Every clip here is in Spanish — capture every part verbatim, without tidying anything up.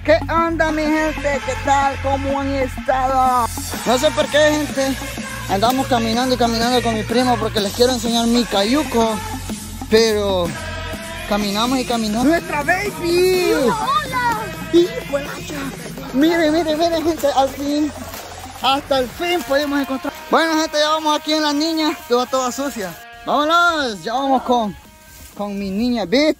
¿Qué onda, mi gente? ¿Qué tal? ¿Cómo han estado? No sé por qué, gente. Andamos caminando y caminando con mi primo porque les quiero enseñar mi cayuco. Pero caminamos y caminamos. ¡Nuestra baby! ¡Hola! ¡Hijo de hacha! Miren, miren, miren, gente. Al fin, hasta el fin pudimos encontrar. Bueno, gente, ya vamos aquí en la niña, que va toda sucia. ¡Vámonos! Ya vamos con, con mi niña, ¿viste?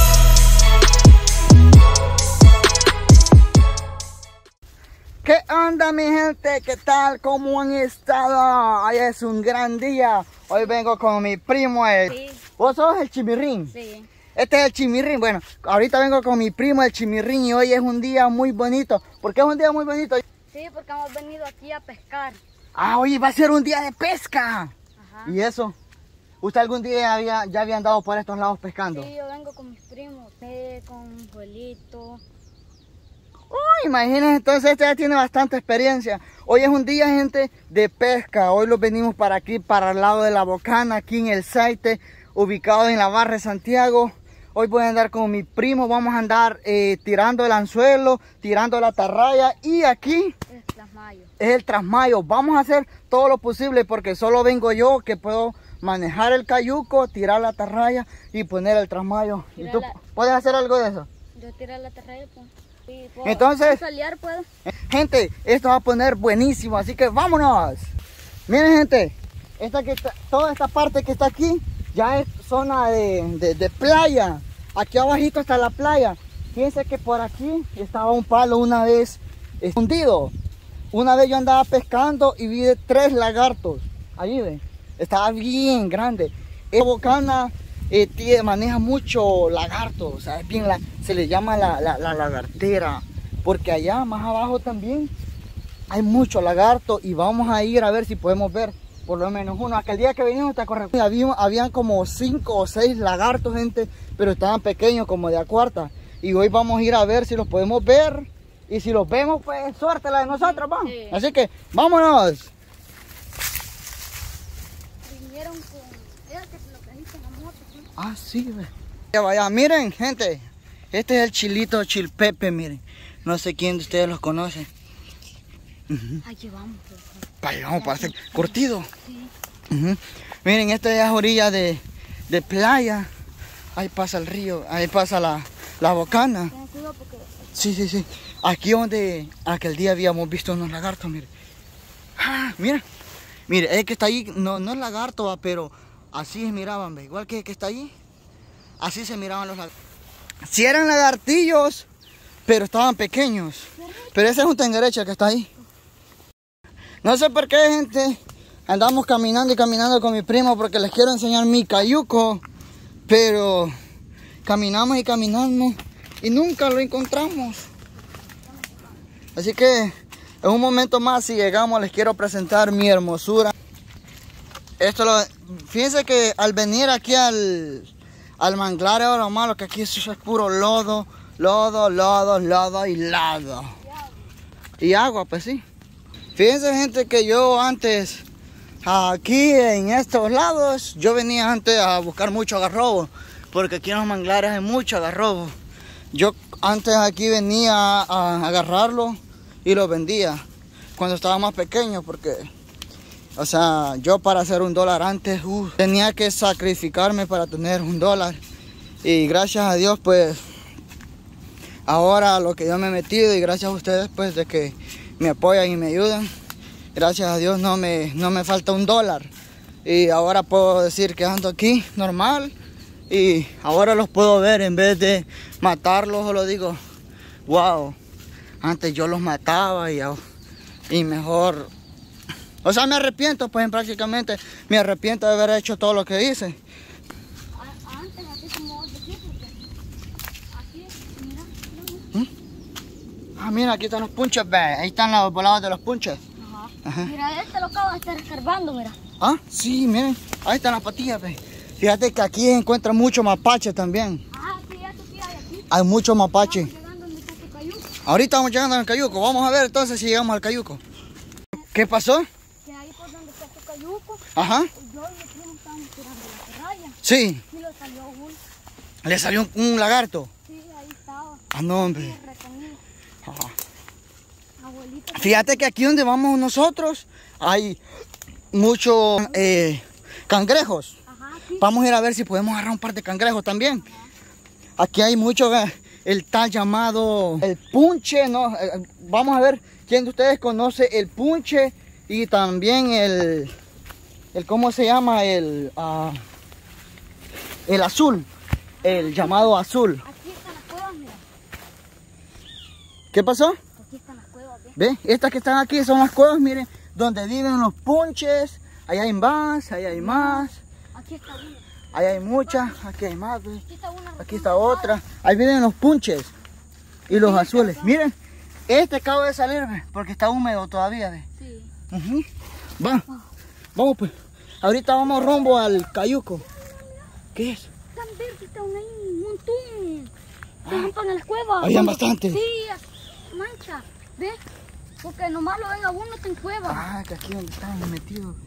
¿Qué onda, mi gente? ¿Qué tal? ¿Cómo han estado? Hoy es un gran día. Hoy vengo con mi primo. El... Sí. ¿Vos sos el Chimirrín? Sí. Este es el Chimirrín. Bueno, ahorita vengo con mi primo, el Chimirrín, y hoy es un día muy bonito. ¿Por qué es un día muy bonito? Sí, porque hemos venido aquí a pescar. Ah, hoy va a ser un día de pesca. Ajá. ¿Y eso? ¿Usted algún día había, ya había andado por estos lados pescando? Sí, yo vengo con mis primos, sí, con Joelito. Uy, imagínense, entonces este ya tiene bastante experiencia. Hoy es un día, gente, de pesca. Hoy los venimos para aquí, para el lado de La Bocana, aquí en el Saite, ubicado en la barra de Santiago. Hoy voy a andar con mi primo, vamos a andar eh, tirando el anzuelo, tirando la atarraya, y aquí Es Trasmayo. es el trasmayo. Vamos a hacer todo lo posible porque solo vengo yo que puedo manejar el cayuco, tirar la atarraya y poner el trasmayo. ¿Y tú Tirar la- puedes hacer algo de eso? Yo tiré la terrena, pues. Sí, puedo. Entonces- ¿Solear puedo? Gente, esto va a poner buenísimo, así que vámonos. Miren, gente, esta que está, toda esta parte que está aquí ya es zona de, de, de playa. Aquí abajito está la playa. Fíjense que por aquí estaba un palo una vez escondido. Una vez yo andaba pescando y vi de tres lagartos. Ahí ven, estaba bien grande. Esta bocana eh, tiene, maneja mucho lagarto, o sea, es bien la, se le llama la, la, la lagartera. Porque allá más abajo también hay mucho lagarto y vamos a ir a ver si podemos ver por lo menos uno. Aquel día que vinimos, te acuerdas, había, habían como cinco o seis lagartos, gente, pero estaban pequeños, como de a cuarta. Y hoy vamos a ir a ver si los podemos ver. Y si los vemos, pues suerte la de nosotros, vamos. Sí. Así que vámonos. Vinieron con... Era que se lo trajiste en la moto, pues. Ah, sí, ve. Ya vaya, miren, gente, este es el chilito chilpepe, miren. No sé quién de ustedes los conoce. Allí vamos, pues. Vaya, vamos, parece curtido. Sí. Ujú. Miren, esta es orilla de, de playa. Ahí pasa el río, ahí pasa la, la bocana. Ten cuidado porque... Sí, sí, sí. Aquí donde aquel día habíamos visto unos lagartos, mire. Ah, mira. Mire, el que está ahí, no, no es lagarto, va, pero así se miraban, ve. Igual que el que está ahí. Así se miraban los lagartos. Sí eran lagartillos, pero estaban pequeños. Pero ese es un tengereche que está ahí. No sé por qué, gente. Andamos caminando y caminando con mi primo porque les quiero enseñar mi cayuco. Pero caminamos y caminamos y nunca lo encontramos. Así que en un momento más, si llegamos, les quiero presentar mi hermosura. Esto lo, fíjense que al venir aquí al, al manglar, ahora lo malo que aquí es, es puro lodo, lodo, lodo, lodo y lodo. Y agua, pues sí. Fíjense, gente, que yo antes, aquí en estos lados, yo venía antes a buscar mucho agarrobo, porque aquí en los manglares hay mucho agarrobo. Yo antes aquí venía a agarrarlo y lo vendía cuando estaba más pequeño, porque, o sea, yo para hacer un dólar antes, uh, tenía que sacrificarme para tener un dólar. Y gracias a Dios, pues, ahora lo que yo me he metido, y gracias a ustedes, pues, de que me apoyan y me ayudan, gracias a Dios no me, no me falta un dólar. Y ahora puedo decir que ando aquí normal. Y ahora los puedo ver en vez de matarlos, o lo digo, wow, antes yo los mataba y, y mejor, o sea, me arrepiento, pues prácticamente me arrepiento de haber hecho todo lo que hice. A- Antes, así como de aquí, porque... Aquí, mira, mira. Ah, mira, aquí están los punches, ve, ahí están los volados de los punches. Ajá. Ajá. Mira, este lo acabo de estar escarbando, mira. Ah, sí, miren, ahí están las patillas, ve. Fíjate que aquí se encuentra mucho mapache también. Ah, sí, esto sí hay aquí. Hay mucho mapache. Estamos llegando donde está tu cayuco. Ahorita vamos llegando al cayuco, vamos a ver entonces si llegamos al cayuco. ¿Qué pasó? Que ahí por donde está tu cayuco, Ajá, yo y mi primo estábamos tirando la raya. sí, Y lo salió uno. le salió un, un lagarto. Sí, ahí estaba. Ah, no, hombre. Retenido. Ajá. Abuelito. Fíjate que aquí donde vamos nosotros hay muchos eh, cangrejos. Ajá, sí. Vamos a ir a ver si podemos agarrar un par de cangrejos también. Aquí hay mucho, eh, el tal llamado el punche, ¿no? Eh, vamos a ver quién de ustedes conoce el punche y también el, el ¿cómo se llama? El, uh, el azul, el llamado azul. Aquí están las cuevas, mira. ¿Qué pasó? Aquí están las cuevas, ¿ves? ¿Ve? Estas que están aquí son las cuevas, miren, donde viven los punches. Allá hay más, allá hay más, Aquí está una. allá hay muchas, aquí hay más, ¿ve? Aquí está una. Aquí está otra. Ahí vienen los punches y los Sí, azules. acá. Miren, este acaba de salir, ¿ve? Porque está húmedo todavía, ¿ve? Sí. Ujú. Va, vamos pues. Ahorita vamos rumbo al cayuco. ¿Qué es? Están verdes, están ahí un montón. Se juntan en las cuevas. Habían bastantes. Sí, mancha. ¿Ves? Porque nomás lo ven a uno está en cueva. Ah, que aquí donde estamos metidos.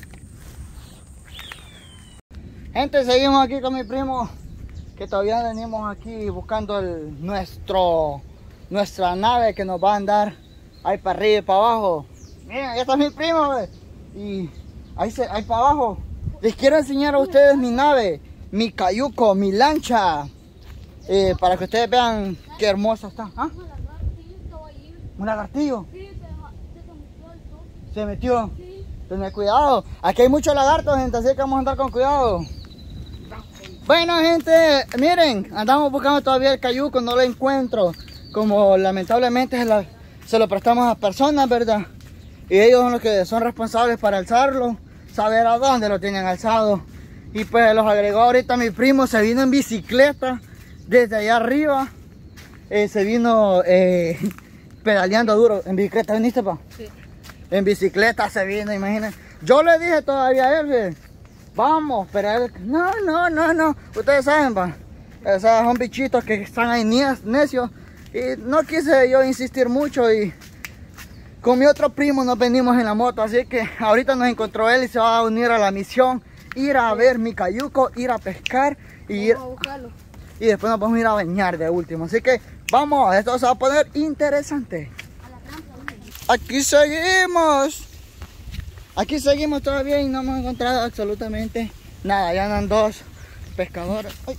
Gente, seguimos aquí con mi primo, que todavía venimos aquí buscando el, nuestro, nuestra nave que nos va a andar ahí para arriba y para abajo. Miren, ahí está mi primo, ve. Y ahí, se, ahí para abajo. Les quiero enseñar a ustedes mi nave, mi cayuco, mi lancha, eh, para que ustedes vean qué hermosa está. ¿Ah? Un lagartito ahí. ¿Un lagartillo? Sí, se, se metió el sol. ¿Se metió? Sí. Tened cuidado, aquí hay muchos lagartos, gente, así que vamos a andar con cuidado. Bueno, gente, miren, andamos buscando todavía el cayuco, no lo encuentro. Como lamentablemente se, la, se lo prestamos a personas, ¿verdad? Y ellos son los que son responsables para alzarlo, saber a dónde lo tienen alzado. Y pues los agregó ahorita mi primo, se vino en bicicleta desde allá arriba. Eh, se vino eh, pedaleando duro. ¿En bicicleta viniste, pa? Sí. En bicicleta se vino, imagínense. Yo le dije todavía a él, ¿sí? Vamos, pero él, no, no, no, no. Ustedes saben, pa. O sea, son bichitos que están ahí necios. Y no quise yo insistir mucho y con mi otro primo nos venimos en la moto. Así que ahorita nos encontró él y se va a unir a la misión. Ir a ver mi cayuco, ir a pescar y ir, Vamos a buscarlo. y después nos vamos a ir a bañar de último. Así que vamos, esto se va a poner interesante. A la trampa, ¿dónde? Aquí seguimos. Aquí seguimos todavía y no hemos encontrado absolutamente nada. Ya andan dos pescadores. ¡Ay!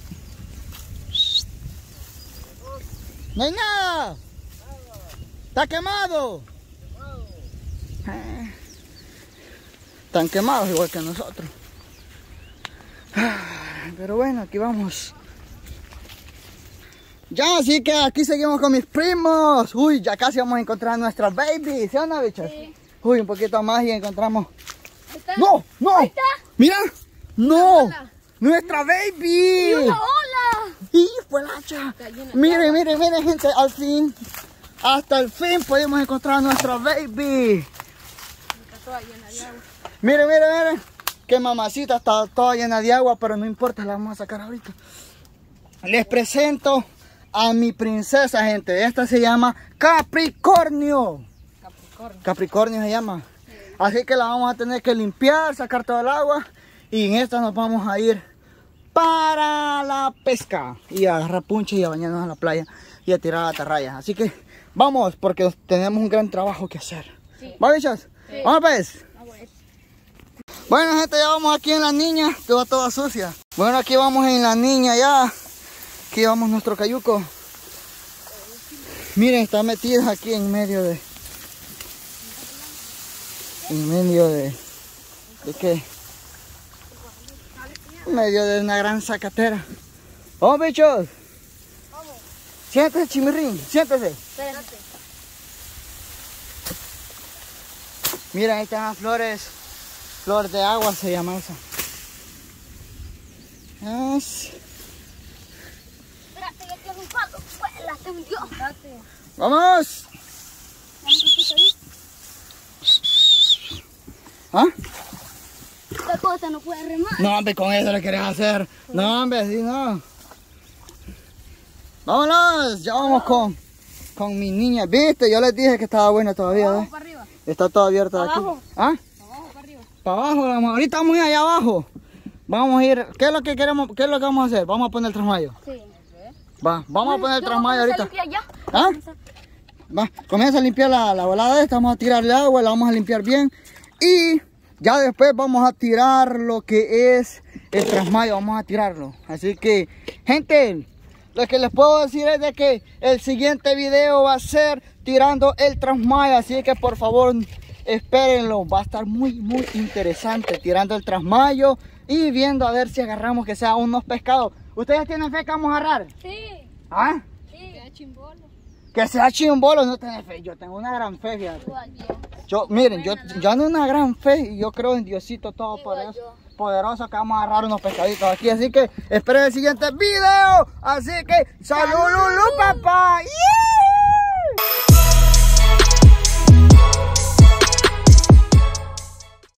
¡No hay nada! ¡Está quemado! Eh, Están quemados igual que nosotros. Pero bueno, aquí vamos. Ya, así que aquí seguimos con mis primos. Uy, ya casi vamos a encontrar a nuestra baby. ¿Sí o no, bichos? Sí. Uy, un poquito más y encontramos. Ahí está. ¡No! ¡No! Ahí está. ¡Mira! ¡No! ola. ¡Nuestra baby! ¡Y una ola! ¡Y fue la hacha! Está llena de Miren, agua. miren, miren, gente, al fin. Hasta el fin pudimos encontrar a nuestra baby. Está toda llena de agua. Miren, miren, miren. Qué mamacita, está toda llena de agua, pero no importa, la vamos a sacar ahorita. Les presento a mi princesa, gente. Esta se llama Capricornio. Capricornio. Capricornio se llama. Así que la vamos a tener que limpiar, sacar todo el agua. Y en esta nos vamos a ir para la pesca. Y a agarrar punches y a bañarnos en la playa. Y a tirar atarrayas. Así que vamos, porque tenemos un gran trabajo que hacer. Sí. ¿Va, bichos? Sí. Vamos pues. Ah, bueno. Bueno, gente, ya vamos aquí en la niña. Toda toda sucia. Bueno, aquí vamos en la niña ya. Aquí vamos nuestro cayuco. Miren, está metida aquí en medio de... En medio de... ¿De qué? En medio de una gran zacatera. ¡Vamos, bichos! Vamos. Siéntese, chimirrín, siéntese. Espérate. Miren, ahí están las flores. Flor de agua se llama esa. Es... Espérate, ya tengo un palo. ¡Huela! ¡Se hundió! Espérate. ¡Vamos! Vamos un poquito ahí. ¿Ah? Esta cosa no puede remar. No, hombre, con eso le querés hacer. No, hombre, así no. Vámonos, ya vamos con, con mi niña. ¿Viste? Yo les dije que estaba buena todavía, Abajo ¿eh? para arriba. Está todo abierto Para aquí. abajo. ¿Ah? Para abajo para arriba. Para abajo, vamos. Ahorita vamos a ir allá abajo. Vamos a ir. ¿Qué es lo que queremos? ¿Qué es lo que vamos a hacer? Vamos a poner el trasmayo. Sí. Va, vamos a poner el trasmayo ahorita. Allá. ¿Ah? Va, comienza a limpiar la, la volada esta, vamos a tirarle agua, la vamos a limpiar bien. Y ya después vamos a tirar lo que es el trasmayo, vamos a tirarlo. Así que, gente, lo que les puedo decir es de que el siguiente video va a ser tirando el trasmayo. Así que por favor, espérenlo, va a estar muy, muy interesante tirando el trasmayo y viendo a ver si agarramos que sea unos pescados. ¿Ustedes tienen fe que vamos a agarrar? Sí. ¿Ah? Sí. Que sea chimbolo. Que sea chimbolo, no tenés fe. Yo tengo una gran fe, fíjate. Igual yo. Yo, miren, yo, yo ando una gran fe y yo creo en Diosito Todopoderoso, yo. poderoso, que vamos a agarrar unos pescaditos aquí. Así que esperen el siguiente video. Así que, ¡salud, Lulú, papá! ¡Yeah!